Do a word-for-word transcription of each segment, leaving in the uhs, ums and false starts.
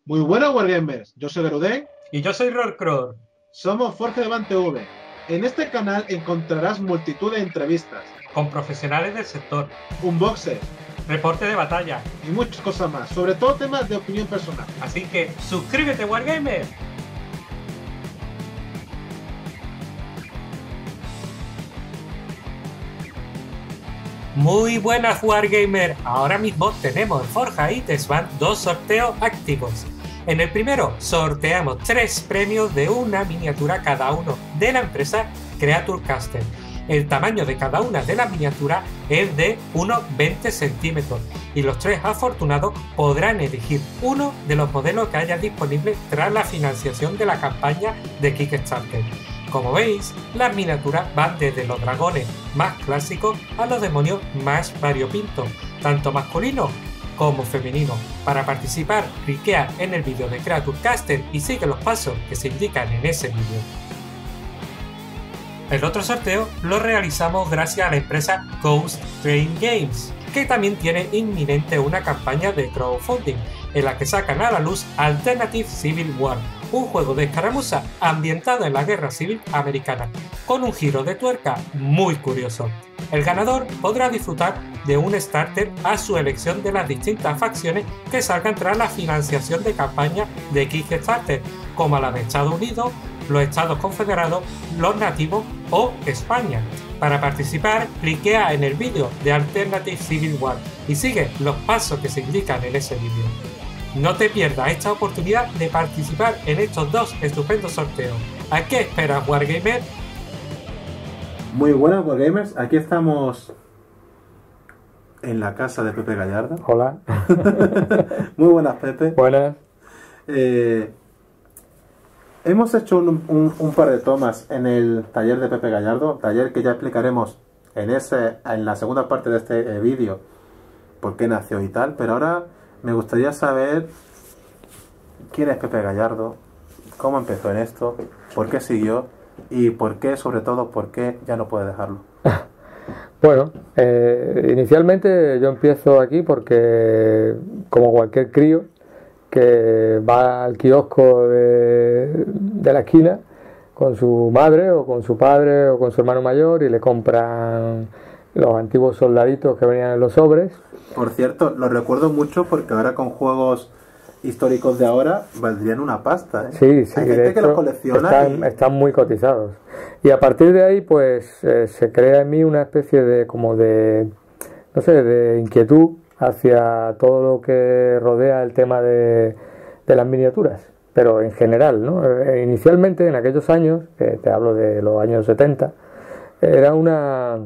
Muy buenas Wargamers, yo soy Garuden Y yo soy Rollcrow. somos Forge Levante V. En este canal encontrarás multitud de entrevistas, Con profesionales del sector, unboxes reporte de batalla. y muchas cosas más, sobre todo temas de opinión personal. Así que suscríbete, Wargamer. Muy buenas, Wargamer. Ahora mismo tenemos en Forja y Desvant dos sorteos activos. En el primero sorteamos tres premios de una miniatura cada uno de la empresa Creature Caster. El tamaño de cada una de las miniaturas es de unos veinte centímetros y los tres afortunados podrán elegir uno de los modelos que haya disponibles tras la financiación de la campaña de Kickstarter. Como veis, las miniaturas van desde los dragones más clásicos a los demonios más variopintos, tanto masculinos como femeninos. Para participar, cliquea en el vídeo de Creature Caster y sigue los pasos que se indican en ese vídeo. El otro sorteo lo realizamos gracias a la empresa Ghost Train Games, que también tiene inminente una campaña de crowdfunding en la que sacan a la luz Alternative Civil War, un juego de escaramuza ambientado en la Guerra Civil Americana, con un giro de tuerca muy curioso. El ganador podrá disfrutar de un starter a su elección de las distintas facciones que salgan tras la financiación de campaña de Kickstarter, como la de Estados Unidos, los Estados Confederados, los Nativos o España. Para participar, cliquea en el vídeo de Alternative Civil War y sigue los pasos que se indican en ese vídeo. No te pierdas esta oportunidad de participar en estos dos estupendos sorteos. ¿A qué esperas, Wargamer? Muy buenas Wargamers, aquí estamos en la casa de Pepe Gallardo. Hola. Muy buenas, Pepe. Buenas. Eh, hemos hecho un, un, un par de tomas en el taller de Pepe Gallardo, taller que ya explicaremos en, ese, en la segunda parte de este eh, vídeo por qué nació y tal, pero ahora me gustaría saber quién es Pepe Gallardo, cómo empezó en esto, por qué siguió y por qué, sobre todo, por qué ya no puede dejarlo. Bueno, eh, inicialmente yo empiezo aquí porque, como cualquier crío que va al kiosco de, de la esquina con su madre o con su padre o con su hermano mayor y le compran los antiguos soldaditos que venían en los sobres. Por cierto, lo recuerdo mucho porque ahora con juegos históricos de ahora valdrían una pasta, ¿eh? Sí, sí, hay de gente que hecho, los colecciona están, y... están muy cotizados. Y a partir de ahí, pues, eh, se crea en mí una especie de, como de, no sé, de inquietud hacia todo lo que rodea el tema de, de las miniaturas, pero en general, ¿no? Eh, inicialmente, en aquellos años, que te hablo de los años setenta, era una...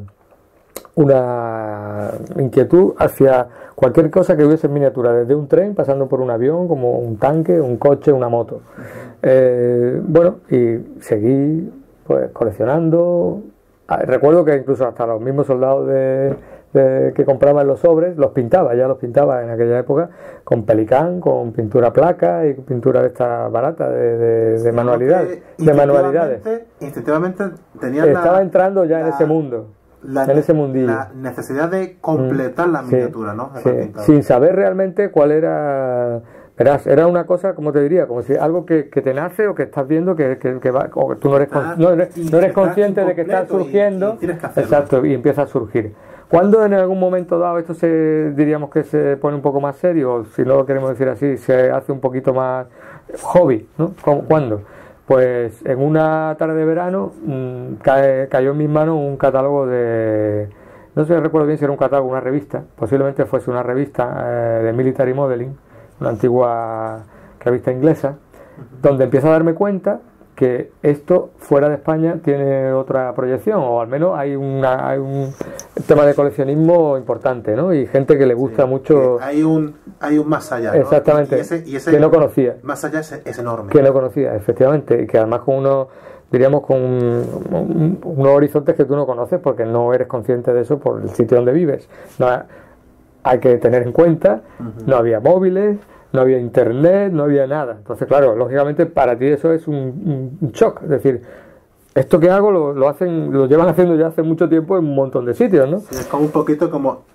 una inquietud hacia cualquier cosa que hubiese en miniatura, desde un tren, pasando por un avión, como un tanque, un coche, una moto. Eh, bueno, y seguí pues coleccionando. Recuerdo que incluso hasta los mismos soldados de, de, que compraban los sobres, los pintaba, ya los pintaba en aquella época, con pelicán, con pintura placa y pintura de esta barata, de, de, de manualidades. De manualidades. Instintivamente tenía Estaba la, entrando ya la... en ese mundo. La, en ese mundillo. La necesidad de completar mm, la miniatura, sí, ¿no? Sí, sin saber realmente cuál era. Verás, era una cosa, como te diría, como si algo que, que te nace o que estás viendo que, que, que va, o que tú no eres, no eres, no eres consciente de que está surgiendo. Y, y que exacto, y empieza a surgir. Cuando en algún momento dado esto se diríamos que se pone un poco más serio, o si no lo queremos decir así, se hace un poquito más hobby, ¿no? ¿Cuándo? Pues en una tarde de verano mmm, cae, cayó en mis manos un catálogo de, no sé, recuerdo bien si era un catálogo, una revista, posiblemente fuese una revista eh, de Military Modeling, una antigua revista inglesa, uh-huh. donde empiezo a darme cuenta que esto fuera de España tiene otra proyección, o al menos hay, una, hay un tema de coleccionismo importante, ¿no? Y gente que le gusta sí, mucho... Hay un, hay un más allá, ¿no? Exactamente, y ese, y ese que no conocía. Más allá es, es enorme. Que no conocía, efectivamente, y que además con uno, diríamos, con un, un, unos horizontes que tú no conoces porque no eres consciente de eso por el sitio donde vives. No, hay que tener en cuenta, uh-huh. no había móviles, no había internet, no había nada. Entonces, claro, lógicamente para ti eso es un, un shock. Es decir, esto que hago lo, lo hacen, lo llevan haciendo ya hace mucho tiempo en un montón de sitios, ¿no? Sí, es como un poquito como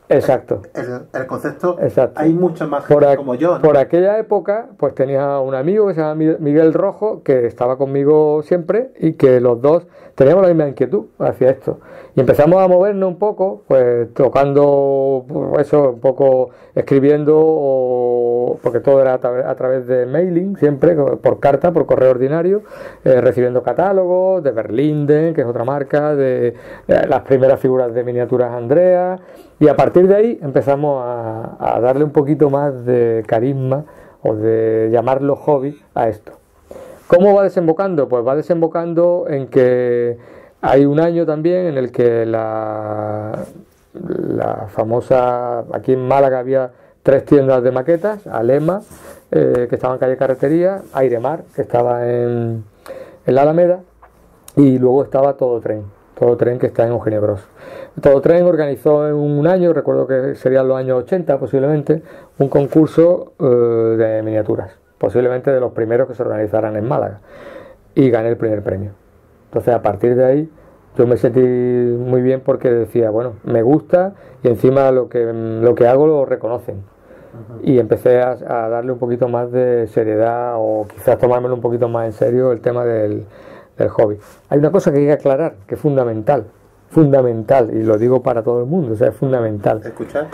Exacto. El, el concepto, Exacto. hay mucha más Por, gente a- como yo, ¿no? por aquella época, pues tenía un amigo que se llama Mi- Miguel Rojo, que estaba conmigo siempre y que los dos teníamos la misma inquietud hacia esto. Y empezamos a movernos un poco, pues tocando, pues, eso, un poco escribiendo, o, porque todo era a, tra- a través de mailing, siempre, por carta, por correo ordinario, eh, recibiendo catálogos de Berlinden, que es otra marca, de eh, las primeras figuras de miniaturas Andrea, y a partir de ahí empezamos a, a darle un poquito más de carisma o de llamarlo hobby a esto. ¿Cómo va desembocando? Pues va desembocando en que hay un año también en el que la, la famosa, aquí en Málaga había tres tiendas de maquetas: Alema, eh, que estaba en calle Carretería, Airemar, que estaba en, en la Alameda, y luego estaba Todo Tren, Todo Tren, que está en Eugenio Bros. Todo Tren organizó en un año, recuerdo que serían los años ochenta posiblemente, un concurso eh, de miniaturas, posiblemente de los primeros que se organizaran en Málaga, y gané el primer premio. Entonces, a partir de ahí yo me sentí muy bien, porque decía, bueno, me gusta y encima lo que, lo que hago lo reconocen. Y empecé a, a darle un poquito más de seriedad, o quizás tomármelo un poquito más en serio, el tema del, del hobby. Hay una cosa que hay que aclarar, que es fundamental, fundamental, y lo digo para todo el mundo, o sea, es fundamental. ¿Escuchar?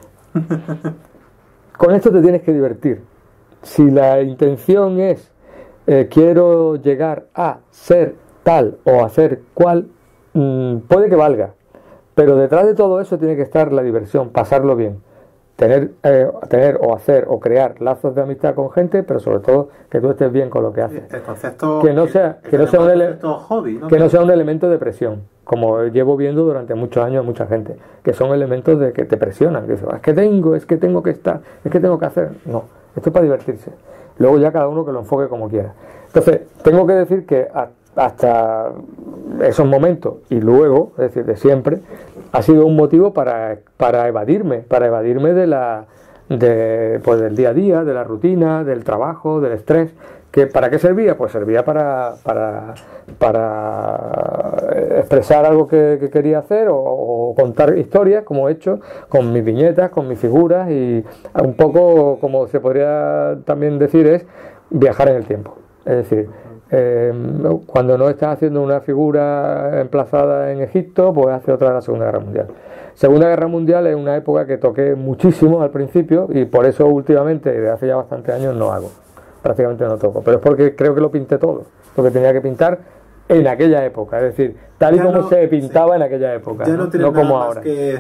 Con esto te tienes que divertir. Si la intención es eh, quiero llegar a ser tal o hacer cual, mmm, puede que valga, pero detrás de todo eso tiene que estar la diversión, pasarlo bien, tener, eh, tener o hacer o crear lazos de amistad con gente, pero sobre todo que tú estés bien con lo que haces. El concepto Que no sea, que no sea un ele- hobby, ¿no? que no sea un elemento de presión, como llevo viendo durante muchos años a mucha gente, que son elementos de que te presionan, que dices, es que tengo, es que tengo que estar, es que tengo que hacer. No, esto es para divertirse. Luego ya cada uno que lo enfoque como quiera. Entonces, tengo que decir que a- hasta esos momentos y luego, es decir, de siempre, ha sido un motivo para, para evadirme, para evadirme de la, de, pues del día a día, de la rutina, del trabajo, del estrés. ¿Que ¿Para qué servía? Pues servía para, para, para expresar algo que, que quería hacer, o, o contar historias, como he hecho, con mis viñetas, con mis figuras, y un poco, como se podría también decir, es viajar en el tiempo. Es decir, eh, cuando no estás haciendo una figura emplazada en Egipto, pues hace otra de la Segunda Guerra Mundial. Segunda Guerra Mundial es una época que toqué muchísimo al principio, y por eso últimamente, desde hace ya bastantes años, no hago. Prácticamente no toco, pero es porque creo que lo pinté todo, lo que tenía que pintar en aquella época, es decir, tal y Ya como no- se pintaba sí. en aquella época, Ya no, no tienes no nada como más ahora. que,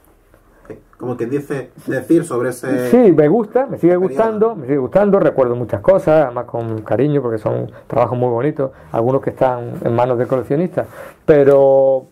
como quien dice, decir sobre ese... Sí, me gusta, me sigue periodo. gustando, me sigue gustando, recuerdo muchas cosas, además con cariño, porque son trabajos muy bonitos, algunos que están en manos de coleccionistas, pero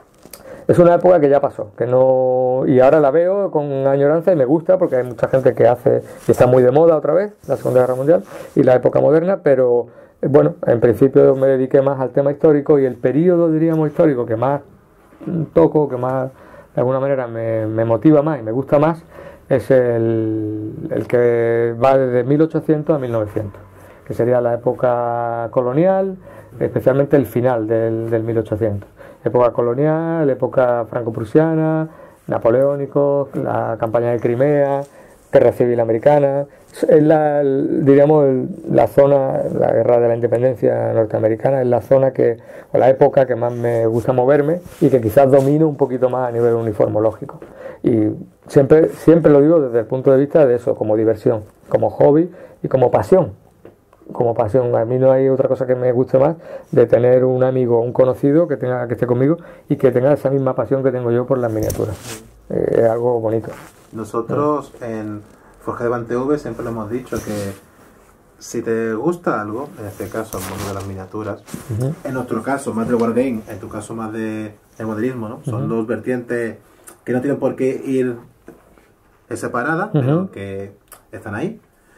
es una época que ya pasó, que no, y ahora la veo con añoranza y me gusta, porque hay mucha gente que hace, y está muy de moda otra vez, la Segunda Guerra Mundial y la época moderna, pero eh, bueno, en principio me dediqué más al tema histórico, y el periodo, diríamos, histórico que más mm, toco, que más de alguna manera me, me motiva más y me gusta más, es el, el que va desde mil ochocientos a mil novecientos, que sería la época colonial, especialmente el final del, del mil ochocientos. Época colonial, época franco-prusiana, napoleónico, la campaña de Crimea, guerra civil americana. Es la, el- diríamos, el- la zona, la guerra de la independencia norteamericana, es la zona que, o la época que más me gusta moverme, y que quizás domino un poquito más a nivel uniformológico. Y siempre, siempre lo digo desde el punto de vista de eso, como diversión, como hobby y como pasión. Como pasión, a mí no hay otra cosa que me guste más de tener un amigo, un conocido que tenga, que esté conmigo y que tenga esa misma pasión que tengo yo por las miniaturas. Eh, es algo bonito. Nosotros en Forge de Van T V siempre lo hemos dicho, que si te gusta algo, en este caso el mundo de las miniaturas, Ujú. en nuestro caso más del wargame, en tu caso más de, de modelismo, ¿no? Son Ujú. dos vertientes que no tienen por qué ir separadas, pero Ujú. que están ahí.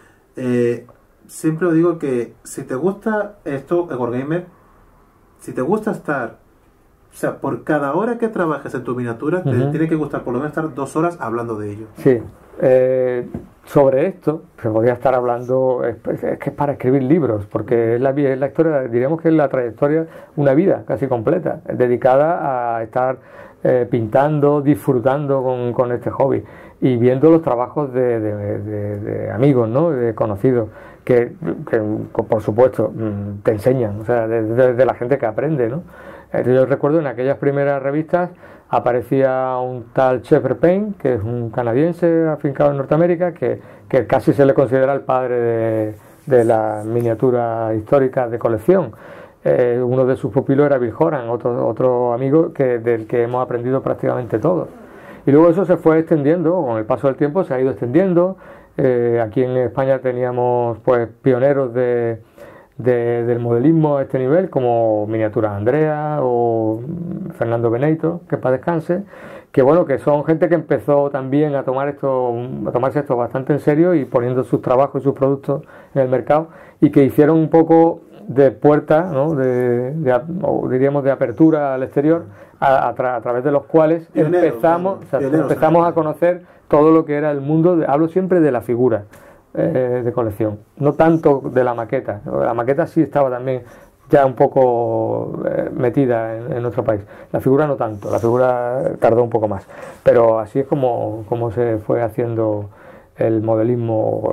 Eh, siempre os digo que si te gusta esto, el wargamer, si te gusta estar, o sea, por cada hora que trabajes en tu miniatura, te Ujú. tiene que gustar por lo menos estar dos horas hablando de ello. Sí. Eh, sobre esto, se podría estar hablando, es, es que es para escribir libros, porque es la, vi- es la historia, diríamos que es la trayectoria, una vida casi completa, dedicada a estar eh, pintando, disfrutando con, con este hobby y viendo los trabajos de, de, de, de amigos, ¿no? De conocidos, que, que por supuesto te enseñan, o sea, de, de, de la gente que aprende, ¿no? Yo recuerdo en aquellas primeras revistas aparecía un tal Shepard Payne, que es un canadiense afincado en Norteamérica, que, que casi se le considera el padre de, de la miniatura histórica de colección. Eh, uno de sus pupilos era Bill Horan, otro, otro amigo que, del que hemos aprendido prácticamente todo. Y luego eso se fue extendiendo, con el paso del tiempo se ha ido extendiendo. Eh, aquí en España teníamos pues pioneros de, de, del modelismo a este nivel, como Miniaturas Andrea o Fernando Benito, que para descanse, que bueno, que son gente que empezó también a tomar esto, a tomarse esto bastante en serio y poniendo sus trabajos y sus productos en el mercado, y que hicieron un poco de puerta, ¿no? de, de, o diríamos de apertura al exterior, a, a, tra, a través de los cuales pionero, empezamos, o sea, empezamos a conocer todo lo que era el mundo, de, hablo siempre de la figura eh, de colección, no tanto de la maqueta. La maqueta sí estaba también ya un poco eh, metida en, en nuestro país, la figura no tanto, la figura tardó un poco más, pero así es como, como se fue haciendo el modelismo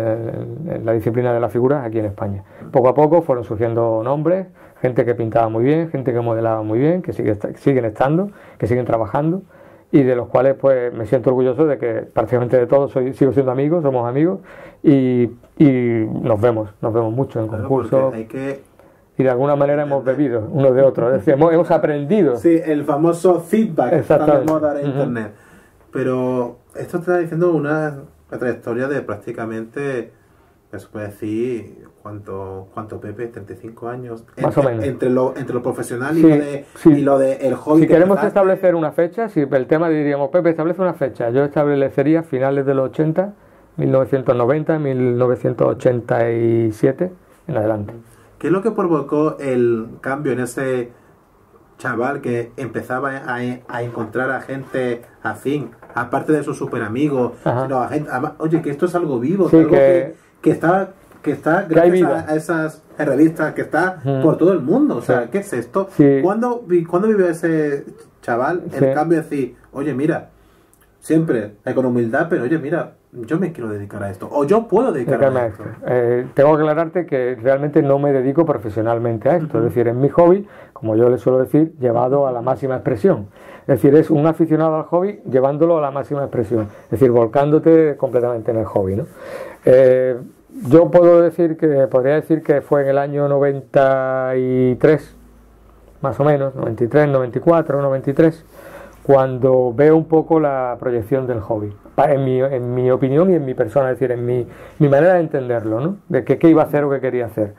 en la disciplina de la figura aquí en España. Poco a poco fueron surgiendo nombres, gente que pintaba muy bien, gente que modelaba muy bien, que sigue, siguen estando, que siguen trabajando, y de los cuales pues me siento orgulloso de que prácticamente de todos soy, sigo siendo amigos, somos amigos, y, y nos vemos, nos vemos mucho en claro, concursos. Hay que... Y de alguna manera hemos bebido uno de otro, es decir, hemos, hemos aprendido. Sí, el famoso feedback que está de moda en uh-huh. internet. Pero esto está diciendo una... la trayectoria de prácticamente, se puede decir, ¿cuánto, cuánto Pepe? treinta y cinco años. Más entre, o menos. Entre lo, entre lo profesional y, sí, lo de, sí. y lo de el hobby. Si queremos empezaste. establecer una fecha, si el tema diríamos, Pepe, establece una fecha, yo establecería finales de los ochenta, mil novecientos noventa, mil novecientos ochenta y siete, en adelante. ¿Qué es lo que provocó el cambio en ese chaval que empezaba a, a encontrar a gente afín, aparte de sus super amigos, sino a gente, a, oye, que esto es algo vivo, sí, algo que, que, que está que está gracias a, a esas revistas, que está uh-huh. por todo el mundo, o sea, sí. ¿qué es esto? Sí. ¿Cuándo, ¿Cuándo vivió ese chaval el sí. cambio de decir, oye, mira, siempre con humildad, pero oye, mira, yo me quiero dedicar a esto, o yo puedo dedicarme a esto? Eh, tengo que aclararte que realmente no me dedico profesionalmente a esto, uh-huh. es decir, es mi hobby, como yo le suelo decir, llevado a la máxima expresión. Es decir, es un aficionado al hobby llevándolo a la máxima expresión, es decir, volcándote completamente en el hobby, ¿no? Eh, yo puedo decir que, podría decir que fue en el año noventa y tres, más o menos, noventa y tres, noventa y cuatro, noventa y tres, cuando veo un poco la proyección del hobby, en mi, en mi opinión y en mi persona, es decir, en mi, mi manera de entenderlo, ¿no? De qué, qué iba a hacer o qué quería hacer.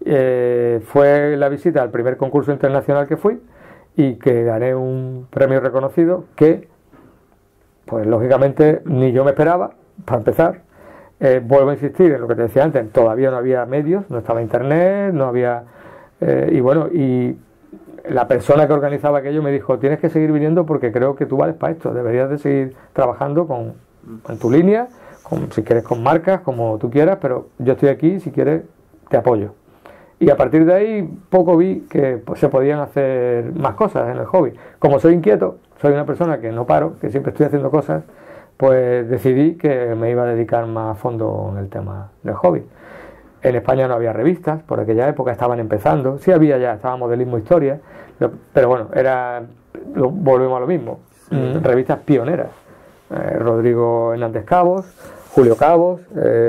Eh, fue la visita al primer concurso internacional que fui y que gané un premio reconocido que, pues lógicamente, ni yo me esperaba, para empezar. Eh, vuelvo a insistir en lo que te decía antes, todavía no había medios, no estaba internet, no había... Eh, y bueno, y la persona que organizaba aquello me dijo, tienes que seguir viniendo porque creo que tú vales para esto, deberías de seguir trabajando con, en tu línea, con, si quieres con marcas, como tú quieras, pero yo estoy aquí, si quieres te apoyo. Y a partir de ahí poco vi que pues, se podían hacer más cosas en el hobby. Como soy inquieto, soy una persona que no paro, que siempre estoy haciendo cosas, pues decidí que me iba a dedicar más a fondo en el tema del hobby. En España no había revistas, por aquella época estaban empezando, sí había ya, estaba Modelismo Historia, pero bueno, era, lo, volvemos a lo mismo, sí. revistas pioneras. Eh, Rodrigo Hernández Cabos, Julio Cabos,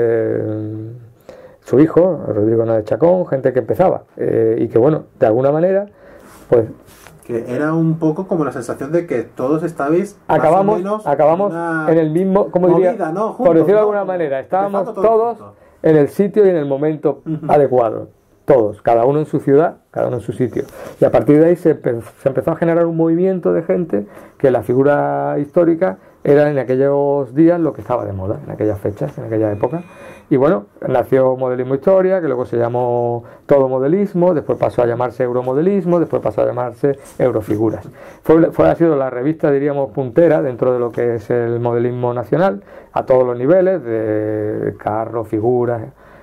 eh, su hijo, Rodrigo Hernández Chacón, gente que empezaba, eh, y que bueno, de alguna manera, pues... que era un poco como la sensación de que todos estabais acabamos, más o menos acabamos en el mismo, como movida, diría, ¿no? Juntos, por decirlo de ¿no? alguna manera, estábamos todo todos juntos. En el sitio y en el momento uh-huh. adecuado, todos, cada uno en su ciudad, cada uno en su sitio, y a partir de ahí se, se empezó a generar un movimiento de gente que la figura histórica era en aquellos días lo que estaba de moda, en aquellas fechas, en aquella época. Y bueno, nació Modelismo Historia, que luego se llamó Todo Modelismo, después pasó a llamarse Euromodelismo, después pasó a llamarse Eurofiguras. Fue, fue, ha sido la revista, diríamos, puntera dentro de lo que es el modelismo nacional, a todos los niveles, de carros, figuras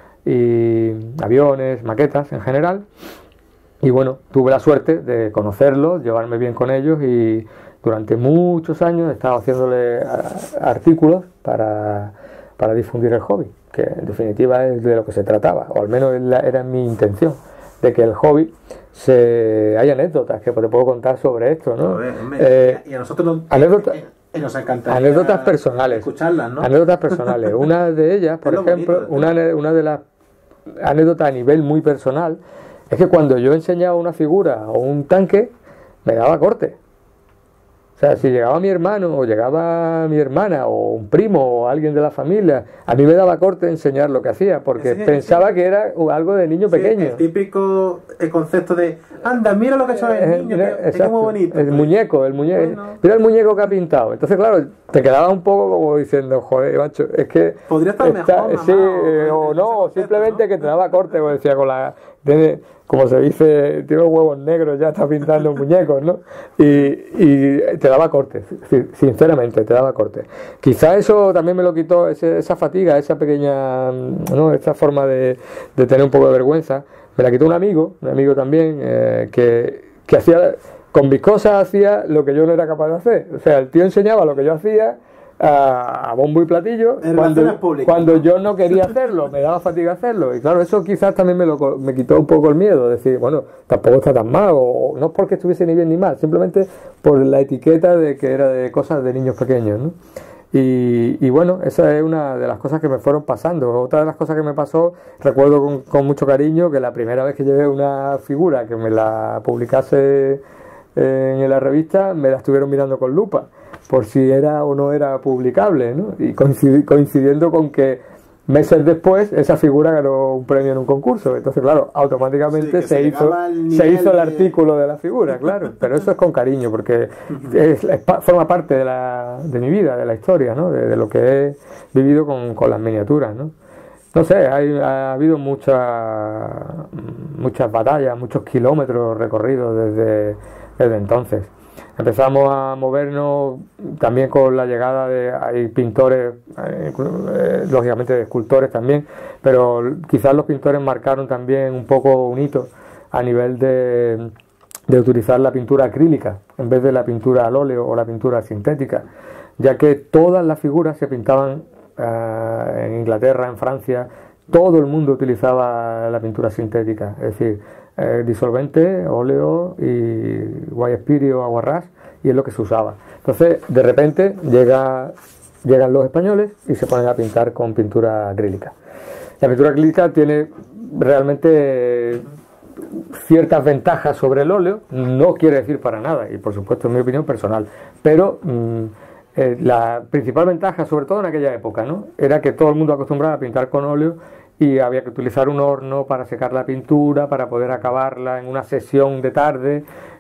y aviones, maquetas en general. Y bueno, tuve la suerte de conocerlos, llevarme bien con ellos y durante muchos años he estado haciéndole artículos para, para difundir el hobby, que en definitiva es de lo que se trataba, o al menos era mi intención, de que el hobby se... hay anécdotas que te puedo contar sobre esto, ¿no? Ver, hombre, eh, y a nosotros nos, anécdotas, eh, eh, nos encantaría anécdotas personales, escucharlas, ¿no? Anécdotas personales. Una de ellas, por ejemplo, bonito, una, una de las anécdotas a nivel muy personal, es que cuando yo enseñaba una figura o un tanque, me daba corte. O sea, si llegaba mi hermano o llegaba mi hermana o un primo o alguien de la familia, a mí me daba corte enseñar lo que hacía, porque sí, pensaba sí. que era algo de niño sí, pequeño. El típico el concepto de, anda, mira lo que ha hecho el niño, eh, que, es muy bonito. El muñeco, el muñeco, bueno. Mira el muñeco que ha pintado. Entonces, claro, te quedaba un poco como diciendo, joder, macho, es que... Podría estar está, mejor, sí, mamá, o, o no, o simplemente ¿no? que te daba corte, como decía, con la... De, como se dice, tiene los huevos negros, ya está pintando muñecos, ¿no? Y, y te daba corte, sinceramente, te daba corte. Quizá eso también me lo quitó, ese, esa fatiga, esa pequeña, ¿no? Esa forma de, de tener un poco de vergüenza, me la quitó un amigo, un amigo también, eh, que, que hacía, con mis cosas hacía lo que yo no era capaz de hacer. O sea, el tío enseñaba lo que yo hacía a, a bombo y platillo cuando, cuando yo no quería hacerlo, me daba fatiga hacerlo, y claro, eso quizás también me, lo, me quitó un poco el miedo, decir, bueno, tampoco está tan mal, o no es porque estuviese ni bien ni mal, simplemente por la etiqueta de que era de cosas de niños pequeños, ¿no? Y, y bueno, esa es una de las cosas que me fueron pasando. Otra de las cosas que me pasó, recuerdo con, con mucho cariño que la primera vez que llevé una figura que me la publicase en la revista, me la estuvieron mirando con lupa por si era o no era publicable, ¿no? Y coincidiendo con que meses después esa figura ganó un premio en un concurso. Entonces, claro, automáticamente sí, se, se, hizo, se hizo el de... artículo de la figura, claro. Pero eso es con cariño, porque es, es, forma parte de, la, de mi vida, de la historia, ¿no? De, de lo que he vivido con, con las miniaturas, ¿no? No sé, hay, ha habido muchas muchas batallas, muchos kilómetros recorridos desde, desde entonces. Empezamos a movernos también con la llegada de hay pintores, eh, eh, lógicamente de escultores también, pero quizás los pintores marcaron también un poco un hito a nivel de, de utilizar la pintura acrílica en vez de la pintura al óleo o la pintura sintética, ya que todas las figuras se pintaban eh, en Inglaterra, en Francia, todo el mundo utilizaba la pintura sintética, es decir, Eh, disolvente, óleo y White Spirit o aguarrás, y es lo que se usaba. Entonces, de repente llega, llegan los españoles y se ponen a pintar con pintura acrílica. La pintura acrílica tiene realmente ciertas ventajas sobre el óleo, no quiere decir para nada, y por supuesto es mi opinión personal, pero mmm, eh, la principal ventaja, sobre todo en aquella época, ¿no? Era que todo el mundo acostumbraba a pintar con óleo y había que utilizar un horno para secar la pintura, para poder acabarla en una sesión de tarde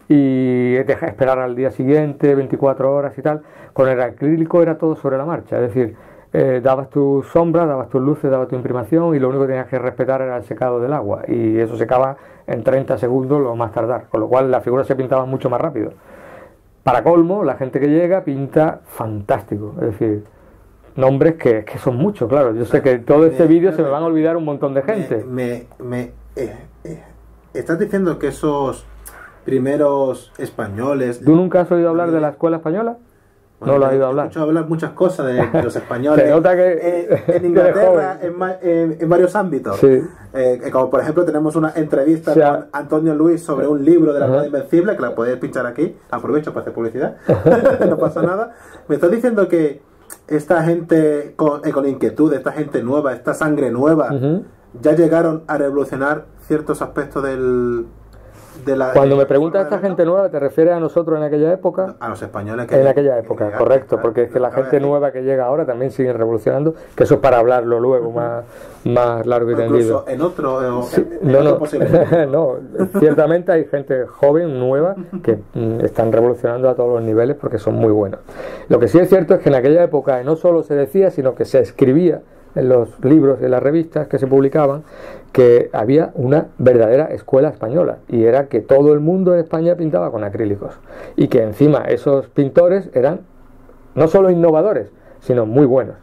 y dejar esperar al día siguiente, veinticuatro horas y tal. Con el acrílico era todo sobre la marcha, es decir, eh, dabas tus sombras, dabas tus luces, dabas tu imprimación y lo único que tenías que respetar era el secado del agua, y eso secaba en treinta segundos lo más tardar, con lo cual las figuras se pintaban mucho más rápido. Para colmo, la gente que llega pinta fantástico, es decir, nombres que, que son muchos, claro. Yo sé que todo este vídeo se me van a olvidar un montón de gente. Me, me, me eh, eh, estás diciendo que esos primeros españoles... ¿Tú nunca has oído hablar de la escuela española? Bueno, no lo has oído hablar. He escuchado hablar muchas cosas de, de los españoles. Se nota que eh, en Inglaterra, en, en, en varios ámbitos. Sí. Eh, como por ejemplo tenemos una entrevista, o sea, con Antonio Luis sobre un libro de la Rueda Invencible, que la podéis pinchar aquí. Aprovecho para hacer publicidad. No pasa nada. Me estás diciendo que esta gente con, eh, con inquietud, esta gente nueva, esta sangre nueva, uh-huh. ya llegaron a revolucionar ciertos aspectos del... De la, Cuando me preguntas esta gente nueva, ¿te refieres a nosotros en aquella época? A los españoles que en aquella época, llegar, correcto, claro, porque es que la gente nueva que llega ahora también sigue revolucionando, que eso es para hablarlo luego más, más largo y tendido. Incluso en otro, sí, en no, otro no, posible. No, ciertamente hay gente joven, nueva, que mm, están revolucionando a todos los niveles porque son muy buenos. Lo que sí es cierto es que en aquella época no solo se decía, sino que se escribía en los libros, en las revistas que se publicaban, que había una verdadera escuela española, y era que todo el mundo en España pintaba con acrílicos, y que encima esos pintores eran no solo innovadores, sino muy buenos.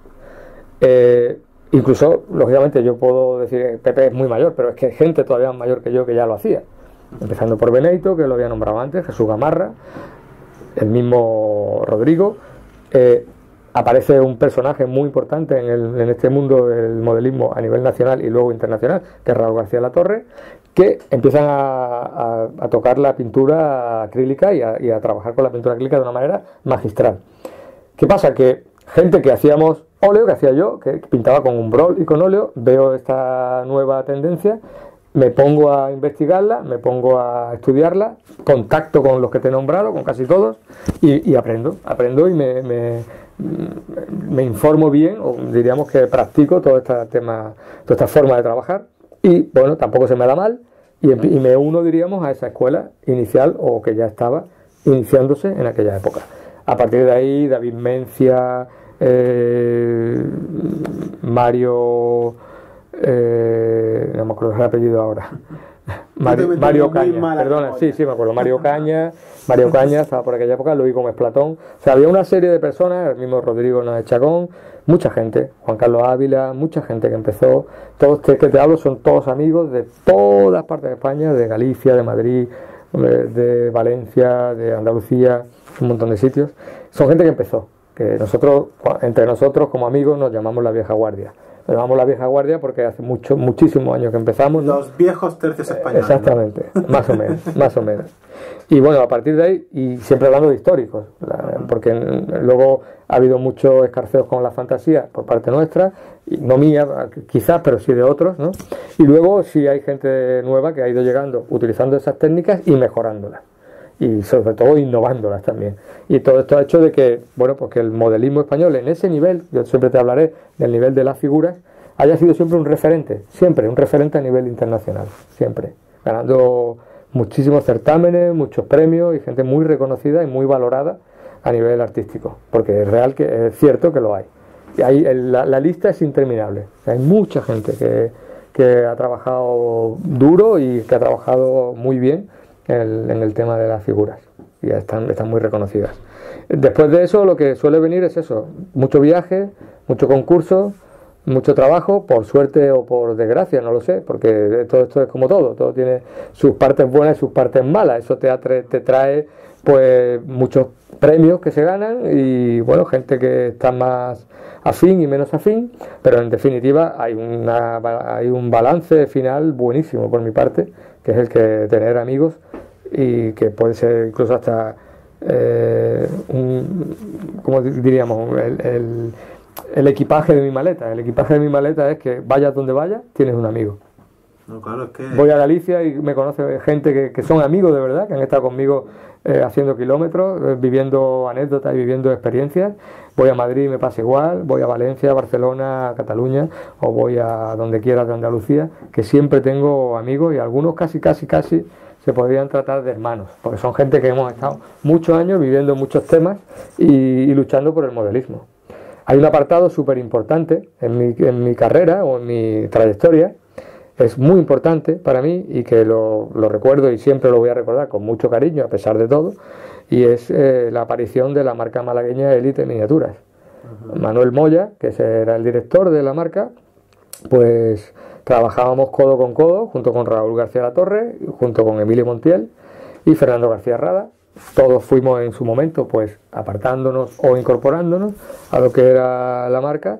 Eh, incluso, lógicamente, yo puedo decir, Pepe es muy mayor, pero es que hay gente todavía mayor que yo que ya lo hacía, empezando por Benito, que lo había nombrado antes, Jesús Gamarra, el mismo Rodrigo. Eh, aparece un personaje muy importante en, el, en este mundo del modelismo a nivel nacional y luego internacional, que es Raúl García Latorre, que empiezan a, a, a tocar la pintura acrílica y a, y a trabajar con la pintura acrílica de una manera magistral. ¿Qué pasa? Que gente que hacíamos óleo, que hacía yo, que pintaba con umbrol y con óleo, veo esta nueva tendencia, me pongo a investigarla, me pongo a estudiarla, contacto con los que te he nombrado, con casi todos, y, y aprendo, aprendo y me, me, me informo bien, o diríamos que practico todo este tema, toda esta forma de trabajar, y bueno, tampoco se me da mal, y, y me uno, diríamos, a esa escuela inicial, o que ya estaba iniciándose en aquella época. A partir de ahí, David Mencia, eh, Mario... Eh, no me acuerdo el apellido ahora. Mario, Mario Caña, perdona, sí, sí, me acuerdo. Mario Caña, Mario Caña estaba por aquella época, Luis Gómez Platón. O sea, había una serie de personas, el mismo Rodrigo Náez Chacón, mucha gente, Juan Carlos Ávila, mucha gente que empezó. Todos los que te hablo son todos amigos de todas partes de España, de Galicia, de Madrid, de, de Valencia, de Andalucía, un montón de sitios. Son gente que empezó, que nosotros, entre nosotros como amigos, nos llamamos la vieja guardia. Nos llamamos la vieja guardia porque hace mucho, muchísimos años que empezamos, ¿no? Los viejos tercios españoles. Exactamente, ¿no? Más o menos, más o menos. Y bueno, a partir de ahí, y siempre hablando de históricos, la, porque luego ha habido muchos escarceos con la fantasía por parte nuestra, y no mía quizás, pero sí de otros, ¿no? Y luego sí hay gente nueva que ha ido llegando utilizando esas técnicas y mejorándolas. Y sobre todo innovándolas también. Y todo esto ha hecho de que, bueno, pues que el modelismo español en ese nivel, yo siempre te hablaré del nivel de las figuras, haya sido siempre un referente, siempre un referente a nivel internacional, siempre, ganando muchísimos certámenes, muchos premios y gente muy reconocida y muy valorada a nivel artístico, porque es real, que es cierto que lo hay. Y hay la, la lista es interminable, hay mucha gente que, que ha trabajado duro y que ha trabajado muy bien en el, en el tema de las figuras, y ya están, están muy reconocidas. Después de eso lo que suele venir es eso, mucho viaje, mucho concurso, mucho trabajo, por suerte o por desgracia, no lo sé, porque todo esto es como todo, todo tiene sus partes buenas y sus partes malas. Eso te, atre, te trae pues muchos premios que se ganan y bueno, gente que está más afín y menos afín, pero en definitiva hay, una, hay un balance final buenísimo por mi parte, que es el que tener amigos y que puede ser incluso hasta eh, un, como diríamos, el, el, el equipaje de mi maleta. El equipaje de mi maleta es que vayas donde vayas, tienes un amigo. No, claro, es que... Voy a Galicia y me conoce gente que, que son amigos de verdad, que han estado conmigo eh, haciendo kilómetros, eh, viviendo anécdotas y viviendo experiencias. Voy a Madrid y me pasa igual, voy a Valencia, Barcelona, Cataluña, o voy a donde quiera de Andalucía, que siempre tengo amigos y algunos casi, casi, casi se podrían tratar de hermanos, porque son gente que hemos estado muchos años viviendo muchos temas y, y luchando por el modelismo. Hay un apartado súper importante en mi, en mi carrera o en mi trayectoria, es muy importante para mí y que lo, lo recuerdo y siempre lo voy a recordar con mucho cariño a pesar de todo, y es eh, la aparición de la marca malagueña Elite Miniaturas. Uh-huh. Manuel Moya, que era el director de la marca, pues trabajábamos codo con codo junto con Raúl García Latorre, junto con Emilio Montiel y Fernando García Rada. Todos fuimos en su momento pues apartándonos o incorporándonos a lo que era la marca.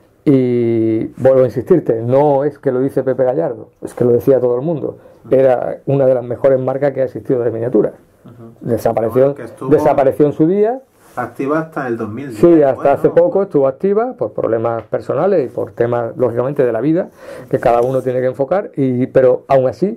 Y vuelvo a insistirte, no es que lo dice Pepe Gallardo, es que lo decía todo el mundo. Era una de las mejores marcas que ha existido de miniaturas. Uh-huh. Desapareció, desapareció en su día. Activa hasta el dos mil diez. Sí, hasta bueno. hace poco estuvo activa por problemas personales y por temas, lógicamente, de la vida, que cada uno tiene que enfocar, y pero aún así,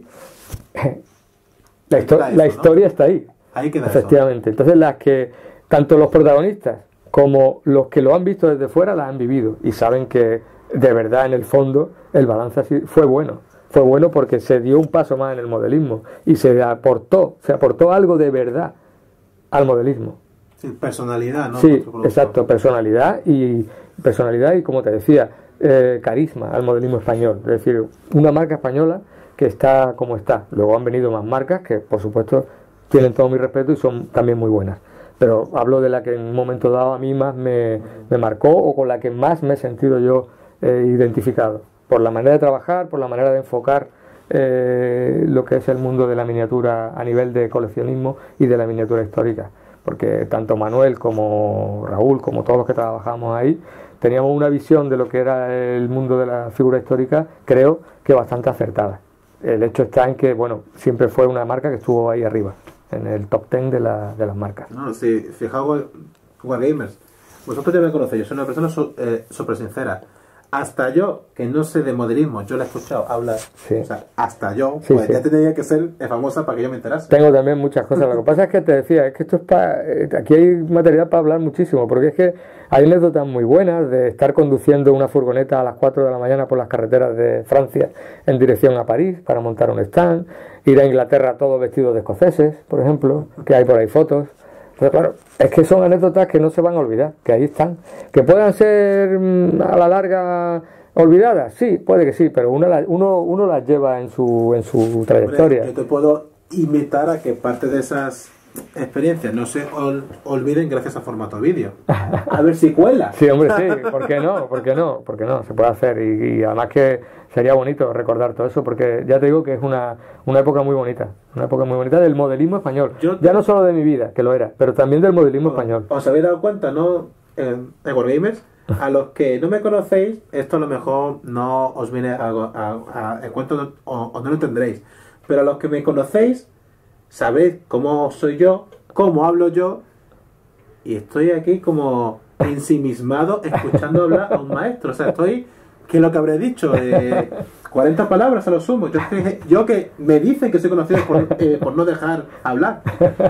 la, histo eso, la historia ¿no? está ahí. Ahí queda efectivamente. Eso. Entonces, las que, tanto los protagonistas como los que lo han visto desde fuera, las han vivido y saben que de verdad en el fondo el balance así fue bueno. Fue bueno porque se dio un paso más en el modelismo y se aportó, se aportó algo de verdad al modelismo. Sí, personalidad, ¿no? Sí, exacto, personalidad y personalidad y como te decía, eh, carisma al modelismo español. Es decir, una marca española que está como está. Luego han venido más marcas que por supuesto tienen todo mi respeto y son también muy buenas. Pero hablo de la que en un momento dado a mí más me, me marcó o con la que más me he sentido yo eh, identificado. Por la manera de trabajar, por la manera de enfocar eh, lo que es el mundo de la miniatura a nivel de coleccionismo y de la miniatura histórica. porque tanto Manuel como Raúl, como todos los que trabajamos ahí, teníamos una visión de lo que era el mundo de la figura histórica, creo que bastante acertada. El hecho está en que, bueno, siempre fue una marca que estuvo ahí arriba, en el top ten de, la, de las marcas. No, sí, fijaos, Wargamers, vosotros ya me conocéis, yo soy una persona súper eh, sincera. Hasta yo, que no sé de modelismo, yo la he escuchado hablar, sí. O sea, hasta yo, sí, pues sí. Ya tenía que ser famosa para que yo me enterase. Tengo también muchas cosas, lo que pasa es que te decía, es que esto es para, aquí hay material para hablar muchísimo, porque es que hay anécdotas muy buenas de estar conduciendo una furgoneta a las cuatro de la mañana por las carreteras de Francia en dirección a París para montar un stand, ir a Inglaterra todos vestidos de escoceses, por ejemplo, que hay por ahí fotos. Pero claro, es que son anécdotas que no se van a olvidar, que ahí están. Que puedan ser a la larga olvidadas, sí, puede que sí, pero uno, la, uno, uno las lleva en su, en su trayectoria. Hombre, yo te puedo invitar a que parte de esas experiencias no se ol, olviden gracias a formato vídeo. A ver si cuela. Sí, hombre, sí, ¿por qué no? ¿Por qué no? ¿Por qué no? Se puede hacer y, y además que sería bonito recordar todo eso, porque ya te digo que es una, una época muy bonita, una época muy bonita del modelismo español. Yo, ya no solo de mi vida, que lo era, pero también del modelismo español. ¿Os habéis dado cuenta, no? En, en Wargamers, a los que no me conocéis, esto a lo mejor no os viene a, a, a, a cuento o, o no lo tendréis, pero a los que me conocéis, sabéis cómo soy yo, cómo hablo yo, y estoy aquí como ensimismado escuchando hablar a un maestro. O sea, estoy... ¿Qué es lo que habré dicho? Eh, cuarenta palabras a lo sumo. Yo que, yo que me dicen que soy conocido por, eh, por no dejar hablar.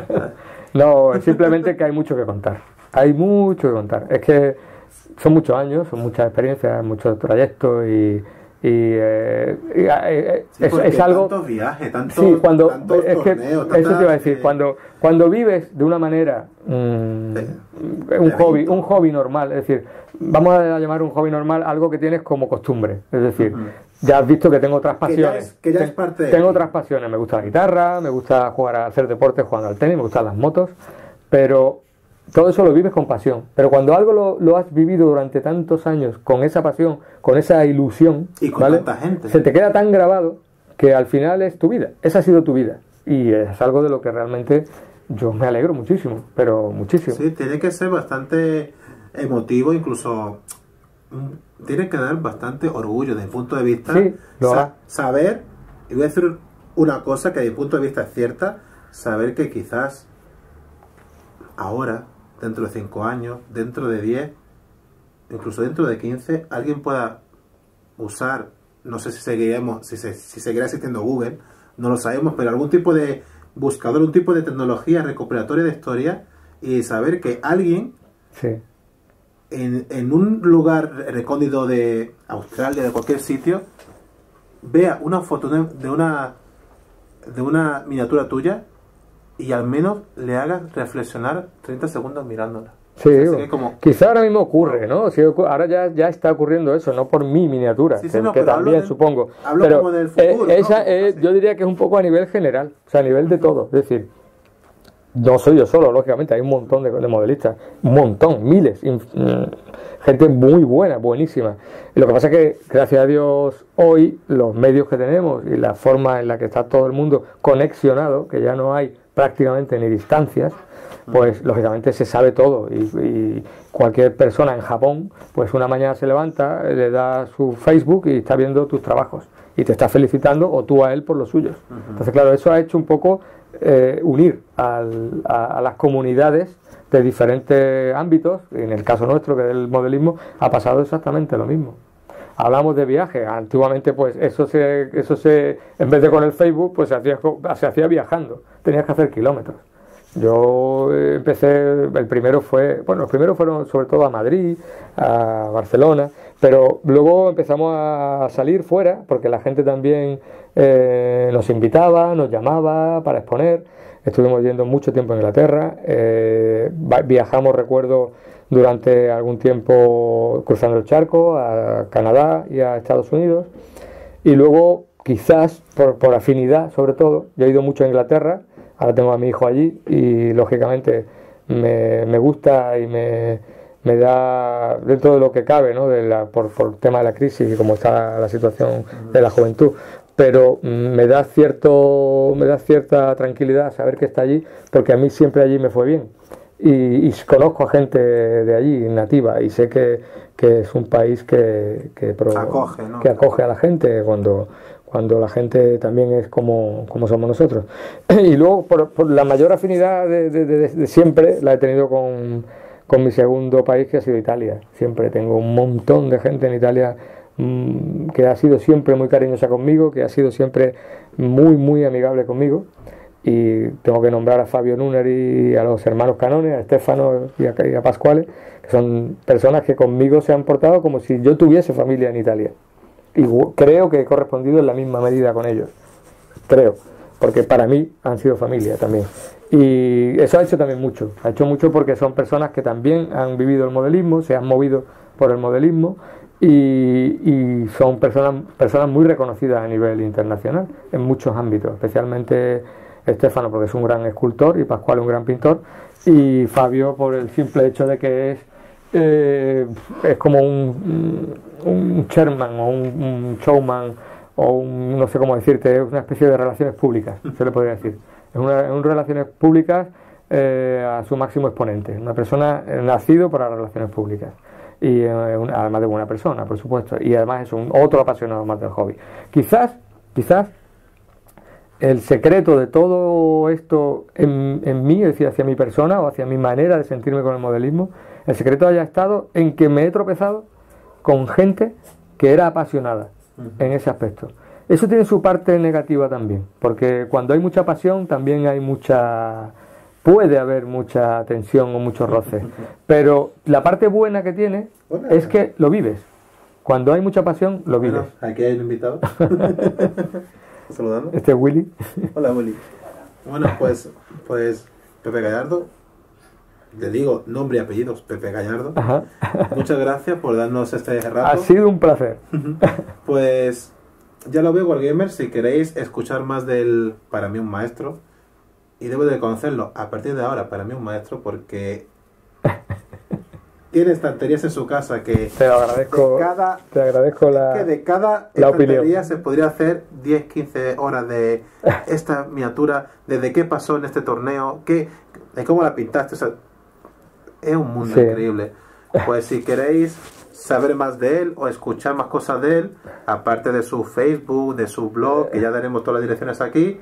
No, simplemente que hay mucho que contar. Hay mucho que contar. Es que son muchos años, son muchas experiencias, muchos trayectos y... y, eh, y eh, sí, es, es algo tantos viajes, tantos, sí, cuando tantos es que torneos, eso te iba a decir, eh, cuando cuando vives de una manera mmm, de, un de hobby evento. un hobby normal, es decir, vamos a llamar un hobby normal algo que tienes como costumbre, es decir, uh-huh. Ya has visto que tengo otras pasiones, que ya es, que ya es parte de tengo otras pasiones, me gusta la guitarra, me gusta jugar a hacer deporte jugando al tenis, me gustan las motos, pero todo eso lo vives con pasión. Pero cuando algo lo, lo has vivido durante tantos años con esa pasión, con esa ilusión, y con ¿vale? tanta gente, se te queda tan grabado que al final es tu vida. Esa ha sido tu vida. Y es algo de lo que realmente yo me alegro muchísimo, pero muchísimo. Sí, tiene que ser bastante emotivo, incluso tiene que dar bastante orgullo desde mi punto de vista. Sí, lo sa saber, y voy a decir una cosa que desde mi punto de vista es cierta, saber que quizás ahora, dentro de cinco años, dentro de diez, incluso dentro de quince, alguien pueda usar, no sé si seguiremos, si, se, si seguirá existiendo Google, no lo sabemos, pero algún tipo de buscador, un tipo de tecnología recuperatoria de historia, y saber que alguien sí. en, en un lugar recóndito de Australia, de cualquier sitio, vea una foto de, de una de una miniatura tuya y al menos le hagas reflexionar treinta segundos mirándola. Sí, o sea, como... quizá ahora mismo ocurre, ¿no? Si ocurre, ahora ya, ya está ocurriendo eso, no por mi miniatura, sí, sí, que, no, que también de, supongo. Hablo pero como del futuro, eh, esa, ¿no? eh, yo diría que es un poco a nivel general, o sea, a nivel de todo. Es decir, no soy yo solo, lógicamente, hay un montón de, de modelistas, un montón, miles, inf, gente muy buena, buenísima. Y lo que pasa es que, gracias a Dios, hoy los medios que tenemos y la forma en la que está todo el mundo conexionado, que ya no hay prácticamente ni distancias, pues lógicamente se sabe todo y, y cualquier persona en Japón pues una mañana se levanta, le da su Facebook y está viendo tus trabajos y te está felicitando o tú a él por los suyos. Uh-huh. Entonces claro, eso ha hecho un poco eh, unir al, a, a las comunidades de diferentes ámbitos. En el caso nuestro, que es el modelismo, ha pasado exactamente lo mismo. Hablamos de viajes, antiguamente pues eso se, eso se, en vez de con el Facebook, pues se hacía, se hacía viajando, tenías que hacer kilómetros. Yo empecé, el primero fue, bueno, los primeros fueron sobre todo a Madrid, a Barcelona, pero luego empezamos a salir fuera, porque la gente también eh, nos invitaba, nos llamaba para exponer. Estuvimos yendo mucho tiempo a Inglaterra, eh, viajamos, recuerdo, durante algún tiempo cruzando el charco a Canadá y a Estados Unidos, y luego quizás por, por afinidad sobre todo, yo he ido mucho a Inglaterra, ahora tengo a mi hijo allí y lógicamente me, me gusta y me, me da, dentro de lo que cabe, ¿no? de la, por, por el tema de la crisis y cómo está la situación de la juventud, pero me da cierto me da cierta tranquilidad saber que está allí, porque a mí siempre allí me fue bien. y, y conozco a gente de allí, nativa, y sé que, que es un país que, que, pro, acoge, ¿no? que acoge a la gente cuando, cuando la gente también es como, como somos nosotros. Y luego, por, por la mayor afinidad de, de, de, de siempre, la he tenido con, con mi segundo país, que ha sido Italia. Siempre tengo un montón de gente en Italia mmm, que ha sido siempre muy cariñosa conmigo, que ha sido siempre muy, muy amigable conmigo. Y tengo que nombrar a Fabio Nuneri y a los hermanos Canone, a Stefano y a, y a Pasquale, que son personas que conmigo se han portado como si yo tuviese familia en Italia. Y creo que he correspondido en la misma medida con ellos. Creo. Porque para mí han sido familia también. Y eso ha hecho también mucho. Ha hecho mucho porque son personas que también han vivido el modelismo, se han movido por el modelismo y, y son personas, personas muy reconocidas a nivel internacional en muchos ámbitos, especialmente Stefano porque es un gran escultor y Pasquale un gran pintor, y Fabio por el simple hecho de que es eh, es como un, un chairman o un, un showman o un, no sé cómo decirte, es una especie de relaciones públicas, se le podría decir. Es una, un relaciones públicas eh, a su máximo exponente, una persona eh, nacido para las relaciones públicas y eh, un, además de buena persona, por supuesto, y además es un otro apasionado más del hobby. Quizás, quizás el secreto de todo esto en, en mí, es decir, hacia mi persona o hacia mi manera de sentirme con el modelismo, el secreto haya estado en que me he tropezado con gente que era apasionada uh-huh. en ese aspecto. Eso tiene su parte negativa también, porque cuando hay mucha pasión también hay mucha... puede haber mucha tensión o mucho roce, pero la parte buena que tiene Hola. es que lo vives. Cuando hay mucha pasión, lo vives. Bueno, aquí hay un invitado. Saludando. Este es Willy. Hola, Willy. Bueno, pues, pues Pepe Gallardo, le digo nombre y apellidos, Pepe Gallardo. Ajá. Muchas gracias por darnos este rato. Ha sido un placer. Pues ya lo veo, Wargamer, si queréis escuchar más del Para mí un maestro, y debo de conocerlo a partir de ahora, Para mí un maestro, porque tiene estanterías en su casa que te lo agradezco, de cada, te agradezco la, que de cada la estantería opinión. Se podría hacer diez a quince horas de esta miniatura, desde qué pasó en este torneo, qué, de cómo la pintaste, o sea, es un mundo sí. increíble. Pues si queréis saber más de él o escuchar más cosas de él, aparte de su Facebook, de su blog, que ya daremos todas las direcciones aquí,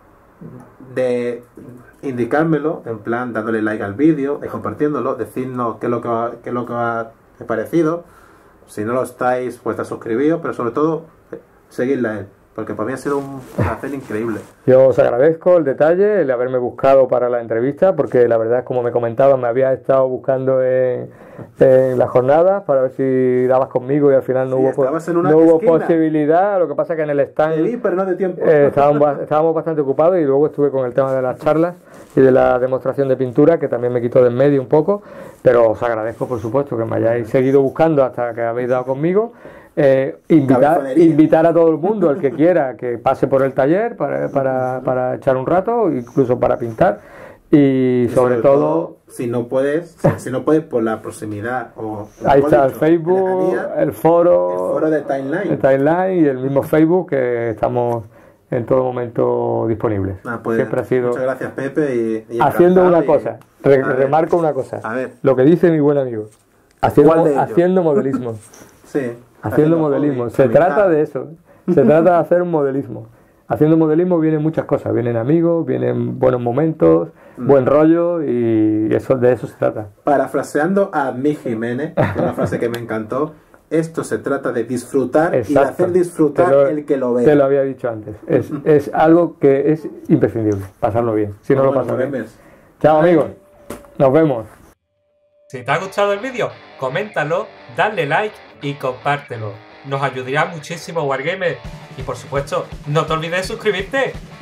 de indicármelo, en plan dándole like al vídeo, y compartiéndolo, decirnos qué es lo que va, qué es lo que va ha parecido. Si no lo estáis, pues está suscribido, pero sobre todo seguirle a él, porque para mí ha sido un placer increíble. Yo os agradezco el detalle, el haberme buscado para la entrevista, porque la verdad es, como me comentaba, me había estado buscando en, en las jornadas para ver si dabas conmigo y al final no sí, hubo, no hubo posibilidad. Lo que pasa es que en el stand vi, pero no de tiempo. Eh, estábamos, estábamos bastante ocupados, y luego estuve con el tema de las charlas y de la demostración de pintura, que también me quitó de en medio un poco, pero os agradezco por supuesto que me hayáis seguido buscando hasta que habéis dado conmigo. Eh, invitar, invitar a todo el mundo, el que quiera, que pase por el taller para, para, para echar un rato, incluso para pintar, y, y sobre, sobre todo, todo si no puedes si, si no puedes por la proximidad o ahí está el Facebook, el foro, el foro de Timeline, el Timeline y el mismo Facebook, que estamos en todo momento disponibles. Ah, pues, siempre ha sido muchas gracias, Pepe, y, y haciendo una y, cosa, re, remarco una cosa, a ver, lo que dice mi buen amigo, haciendo, haciendo modelismo. Sí. Haciendo modelismo, se trata de eso, se trata de hacer un modelismo. Haciendo modelismo vienen muchas cosas, vienen amigos, vienen buenos momentos, mm. buen rollo, y eso, de eso se trata. Parafraseando a Mi Jiménez, una frase que me encantó, esto se trata de disfrutar. Exacto. Y de hacer disfrutar lo, el que lo ve. Te lo había dicho antes, es, es algo que es imprescindible, pasarlo bien, si no, no lo pasas bien. Chao amigos, nos vemos. Si te ha gustado el vídeo, coméntalo, dale like y compártelo. Nos ayudará muchísimo, Wargamer. Y por supuesto, no te olvides de suscribirte.